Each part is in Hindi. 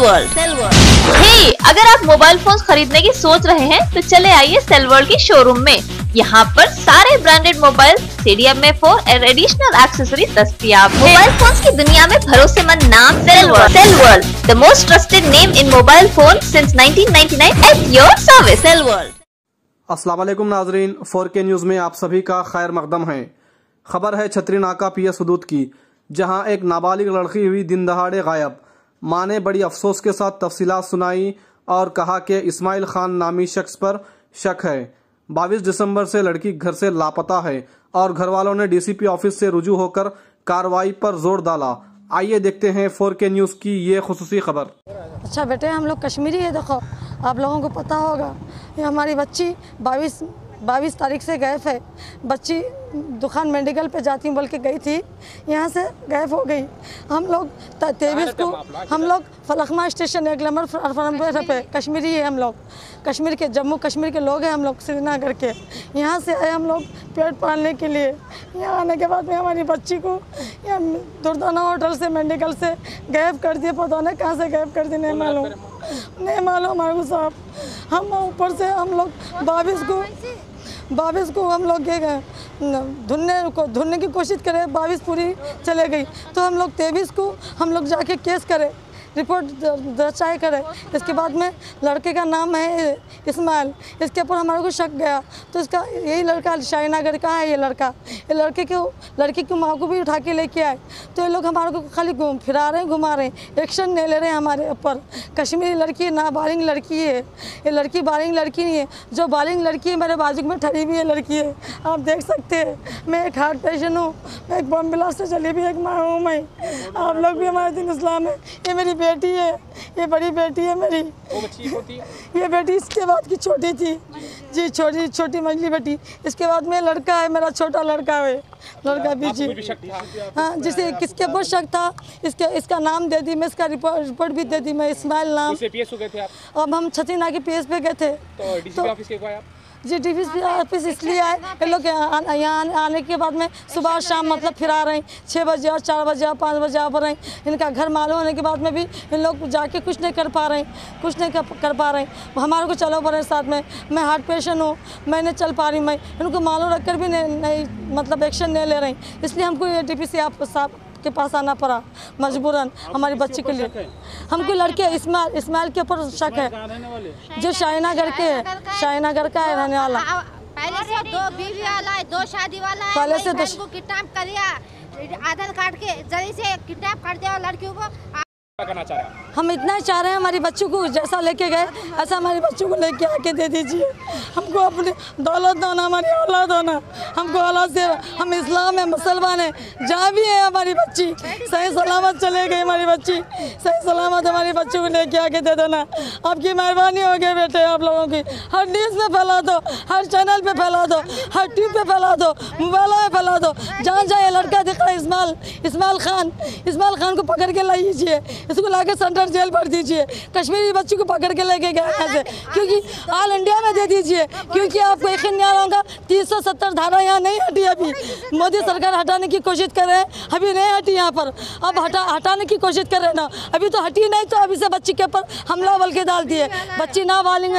वर्ल्ड। हे, अगर आप मोबाइल फोन खरीदने की सोच रहे हैं तो चले आइए सेल वर्ल्ड की शोरूम में। यहाँ पर सारे ब्रांडेड मोबाइल, CDMA4 और एडिशनल एक्सेसरीज दस्तयाब है। मोबाइल फोन्स की दुनिया में भरोसेमंद नाम cell world, the most trusted name in mobile phone since 1999 at your service. Cell world. अस्सलाम वालेकुम नाजरीन, 4K न्यूज़ में आप सभी का खैर मकदम है। खबर है छतरी नाका PS हदूद की, जहां एक नाबालिग लड़की हुई दिन दहाड़े गायब। मां ने बड़ी अफसोस के साथ तफसीलात सुनाई और कहा कि इस्माइल खान नामी शख्स पर शक है। 22 दिसंबर से लड़की घर से लापता है और घर वालों ने DCP ऑफिस से रुजू होकर कार्रवाई पर जोर डाला। आइए देखते हैं 4K न्यूज़ की ये खुसूसी खबर। अच्छा बेटे, हम लोग कश्मीरी है, देखो आप लोगों को पता होगा, ये हमारी बच्ची 22 तारीख से गायब है। बच्ची दुकान मेडिकल पे जाती हूँ बोल के गई थी, यहाँ से गायब हो गई। हम लोग 23 को हम लोग फलकमा स्टेशन 1 नंबर पे, कश्मीरी है हम लोग, कश्मीर के जम्मू कश्मीर के लोग हैं हम लोग, श्रीनगर के। यहाँ से आए हम लोग पेट पालने के लिए। यहाँ आने के बाद में हमारी बच्ची को यहाँ दुर्दाना होटल से मेडिकल से गायब कर दिए। पता नहीं कहाँ से गायब कर दिए, नहीं मालूम हमारे को साहब। हम ऊपर से हम लोग 22 को हम लोग गए ढूंढने की कोशिश करे, 22 पूरी चले गई। तो हम लोग 23 को हम लोग जाके केस करे, रिपोर्ट दर्ज करे। इसके बाद में लड़के का नाम है इस्माइल, इसके ऊपर हमारे को शक गया। तो इसका यही लड़का शाहीनगर का है। ये लड़की की माँ को भी उठा के लेके आए। तो ये लोग हमारे को खाली फिरा रहे हैं, घुमा रहे हैं, एक्शन नहीं ले रहे हैं हमारे ऊपर। कश्मीरी लड़की नाबालिग लड़की है, ये लड़की बालिग लड़की नहीं है। जो बालिग लड़की है मेरे बाजू में ठहरी हुई है लड़की है, आप देख सकते हैं। मैं एक हार्ट पेशेंट हूँ, मैं एक बम ब्लास्ट से चली भी एक माँ हूँ मैं। आप लोग भी हमारे दिन इस्लाम है। ये मेरी बेटी है, ये बड़ी बेटी है मेरी। वो बच्ची होती है? ये बेटी इसके बाद की छोटी थी जी, छोटी मंजली बेटी। इसके बाद में लड़का है, मेरा छोटा लड़का है, लड़का बीजी। हाँ, जिसे किसके ऊपर शक था, इसका नाम दे दी मैं, इसका रिपोर्ट भी दे दी मैं, इस्माइल नाम। अब हम छतरी नाका PS पे गए थे। तो DCP ऑफिस के आए? जी, DCP ऑफिस इसलिए आए, ये लोग यहाँ आने के बाद में सुबह और शाम मतलब फिरा रहे हैं, 6 बजे और 4 बजे और 5 बजे आ रहे हैं। इनका घर मालूम होने के बाद में भी इन लोग जाके कुछ नहीं कर पा रहे हैं, हमारे को चलो पड़े साथ में। मैं हार्ट पेशेंट हूँ, मैं नहीं चल पा रही, मैं इनको मालूम रख कर भी नहीं मतलब एक्शन नहीं ले रही, इसलिए हमको ये DPC आप साहब के पास आना पड़ा मजबूरन हमारी बच्ची के लिए। हमको लड़के इस्माइल के ऊपर शक है, जो शाहीनगर के है, शाहीनगर का है रहने वाला। पहले से 2 बीवी वाला है, 2 शादी वाला है। पहले से को किडनैप कर दिया, आधार कार्ड के जरिए से किडनैप कर दिया लड़कियों को। करना चाह रहे हैं हम इतना ही चाह रहे हैं, हमारी बच्चों को जैसा लेके गए ऐसा हमारी बच्चों को लेके आके दे दीजिए। हमको अपनी दौलत दो ना, हमारी औलाद हो ना, हमको औलाद से। हम इस्लाम है, मुसलमान है, जहाँ भी है हमारी बच्ची सही सलामत चले गई। हमारी बच्ची सही सलामत हमारी बच्चों को लेके आके दे देना। आपकी मेहरबानी होगी बेटे, आप लोगों की। हर न्यूज़ में फैला दो, हर चैनल पे फैला दो, हर ट्यूब पे फैला दो, मोबाइलों में फैला दो। जहाँ जहाँ लड़का दिख रहा है इस्माइल खान को पकड़ के लाइए, इसको लाके सेंट्रल जेल भर दीजिए। कश्मीरी बच्ची को पकड़ के लेके गए यहाँ से, क्योंकि ऑल इंडिया में दे दीजिए, क्योंकि आपको यकीन नहीं आ रहा होगा 370 धारा यहाँ नहीं हटी। अभी मोदी सरकार हटाने की कोशिश कर रहे हैं, अभी नहीं हटी यहाँ पर। अब हटाने की कोशिश कर रहे हैं ना, अभी तो हटी नहीं, तो अभी से बच्ची के ऊपर हमला बल के डाल दिए। बच्ची नाबालिग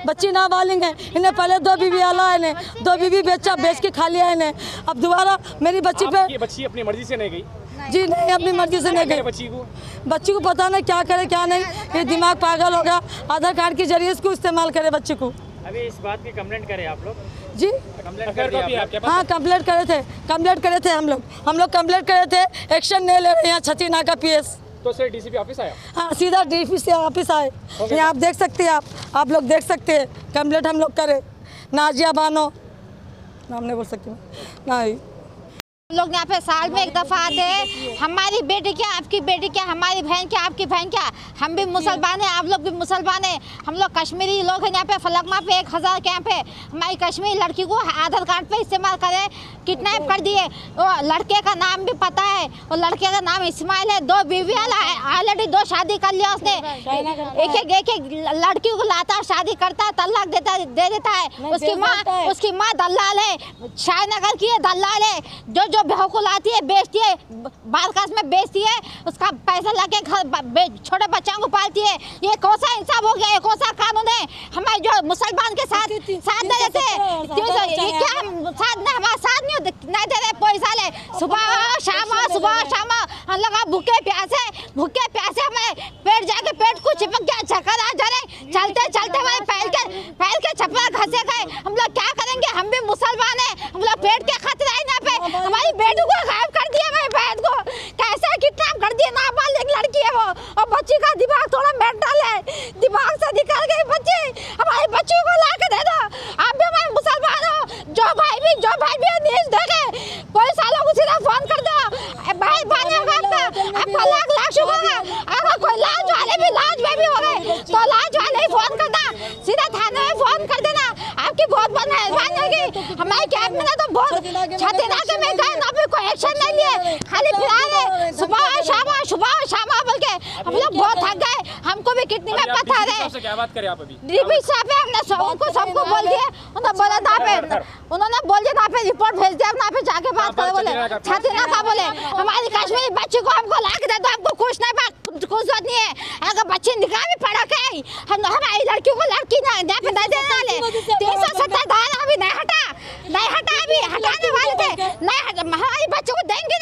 है, इन्हें पहले 2 बीवी आला है, 2 बीवी बेच के खा लिया इन्हें। अब दोबारा मेरी बच्ची पे, बच्ची अपनी मर्जी से नहीं गई जी, नहीं अपनी मर्जी से नहीं गई। बच्ची को पता नहीं क्या करे क्या नहीं, ये दिमाग पागल हो गया। आधार कार्ड के जरिए इसको इस्तेमाल करे बच्ची को। अभी इस बात की कंप्लेंट करें आप लोग? जी, हाँ कंप्लेंट करे थे हम लोग कंप्लेंट करे थे। एक्शन नहीं ले रहे यहाँ छतरी नाका PS। तो सर DCP ऑफिस आया? हाँ, सीधा DPC ऑफिस आए। यहाँ आप देख सकते हैं, आप लोग देख सकते हैं, कंप्लेंट हम लोग करे। नाजिया बानो नाम नहीं बोल सकती नहीं। हम लोग यहाँ पे साल में एक दफ़ा आते हैं। हमारी बेटी क्या, आपकी बेटी क्या, हमारी बहन क्या, आपकी बहन क्या। हम भी मुसलमान हैं, आप लोग भी मुसलमान हैं। हम लोग कश्मीरी लोग हैं। यहाँ पे फलकमा पे 1000 कैंप है। हमारी कश्मीरी लड़की को आधार कार्ड पे इस्तेमाल करें, किडनैप कर दिए। वो लड़के का नाम भी पता है, वो लड़के का नाम इस्माइल है। 2 बीवी ऑलरेडी 2 शादी कर लिया उसने। एक लड़की को लाता, शादी करता, तलाक दे देता है। उसकी माँ दलाल है, शाहनगर की है, दलाल है। जो बहू को लाती है, बेचती है, बारकास में बेचती है, उसका पैसा लाके घर छोटे बच्चों को पालती है। ये कौन सा इंसाफ हो गया? ये कौन सा कानून है? हमारे जो मुसलमान के साथ नहीं देते, ये क्या हमारा साथ नहीं दे रहे? पैसा ले, सुबह शाम हम लोग भूखे प्यासे हमें पेट जाके पेट को चिपक गया, चक्कर आ जा रहे। चलते हमारे पैर के चप्पल घसे गए। हम लोग क्या करेंगे? हम भी मुसलमान हैं, हम लोग पेट के खतरे हैं यहाँ पे। हमारी बेटी को गायब कर दिया, हमारी बहन को कैसे किडनैप कर दिया। नाबालिग लड़की है वो, और बच्ची का दिमाग थोड़ा मेंटल है, दिमाग से निकल गई बच्ची। हमारी बच्ची को ला के दे दो। आप भी हमारे मुसलमान हो, जो भाई भी न्यूज़ देखे, पुलिस वालों को सीधा फोन कर दो। भाई बहनों का आपका लाख शुक्र है। अगर कोई लाज में भी हो गए तो लाज वाले ही फोन करना, सीधा थाने में फोन कर देना। आपकी बहुत बहुत मेहरबानी होगी। हमारे कैब में ना तो बहुत छाती नाके में गए ना, भी कोई एक्शन नहीं लिए, खाली फिरा रहे सुबह शाम बोल के। हम लोग बहुत थक गए, हमको भी कितनी में पता है। क्या बात करें आप अभी? डीपी साहब है, हमने उनको सबको बोल दिया। उन्होंने बोल दिया ना पे रिपोर्ट भेज दिया, ना पे जाके बात करो बोले। छाती नाका बोले हमारी कश्मीरी बच्ची को हमको ला के दे दो, हमको कुछ नहीं है। अगर बच्ची निकाह में पड़ा के हमारी लड़कियों को लड़की ना पे दे देना ले। 370 धारा अभी नहीं हटा अभी हटाने वाले थे, नहीं हमारी बच्चों को देंगे